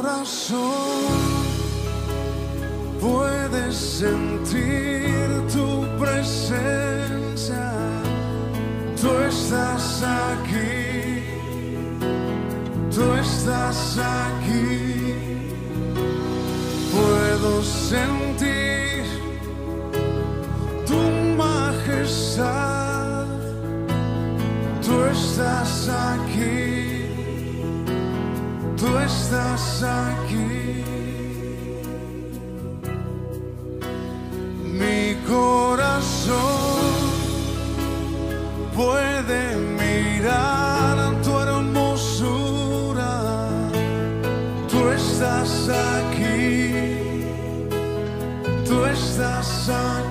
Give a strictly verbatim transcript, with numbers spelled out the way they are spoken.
corazón puede sentir tu presencia. Tú estás aquí, tú estás aquí. Puedo sentir tu majestad. Tú estás aquí, tú estás aquí. Mi corazón puede mirar tu hermosura. Tú estás aquí, tú estás aquí.